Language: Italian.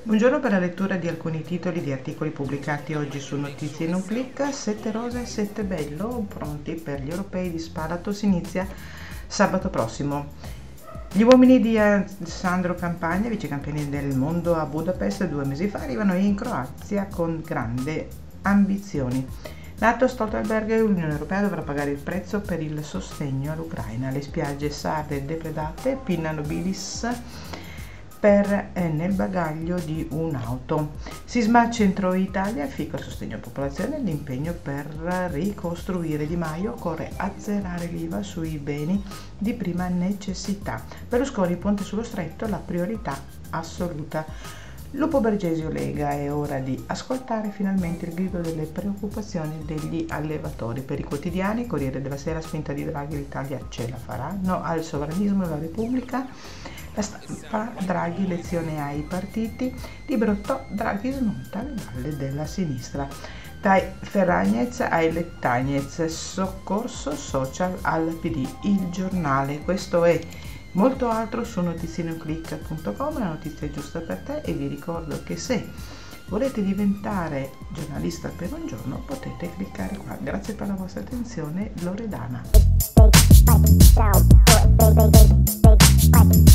Buongiorno per la lettura di alcuni titoli di articoli pubblicati oggi su Notizie in un clic. 7 rosa e 7 bello, pronti per gli europei di Spalato, si inizia sabato prossimo. Gli uomini di Sandro Campagna, vicecampioni del mondo a Budapest 2 mesi fa, arrivano in Croazia con grandi ambizioni. NATO Stoltenberg e l'Unione Europea dovrà pagare il prezzo per il sostegno all'Ucraina. Le spiagge sarde depredate, pinna nobilis nel bagaglio di un'auto. Sisma Centro Italia, FICO sostegno alla popolazione, l'impegno per ricostruire. Di Maio, occorre azzerare l'IVA sui beni di prima necessità. Berlusconi, ponte sullo stretto, la priorità assoluta. Lupo Bergesio Lega, è ora di ascoltare finalmente il grido delle preoccupazioni degli allevatori. Per i quotidiani, Corriere della Sera, spinta di Draghi, l'Italia ce la farà, no al sovranismo e alla Repubblica. La Stampa, Draghi, lezione ai partiti. Libero Draghi smonta le balle della sinistra. Dai Ferragnez ai Lettagnez, soccorso social al PD. Il giornale, questo è molto altro su notizienoclick.com, la notizia è giusta per te, e vi ricordo che se volete diventare giornalista per un giorno potete cliccare qua. Grazie per la vostra attenzione, Loredana.